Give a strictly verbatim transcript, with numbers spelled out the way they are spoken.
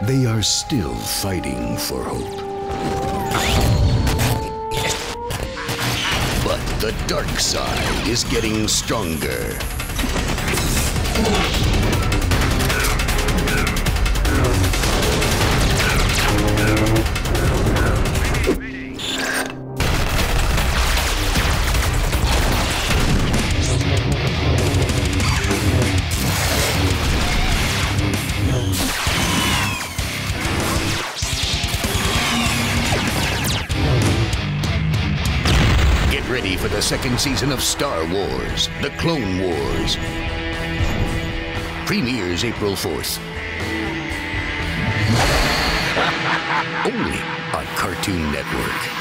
they are still fighting for hope. But the dark side is getting stronger. Get ready for the second season of Star Wars, The Clone Wars. Premieres April fourth. Only on Cartoon Network.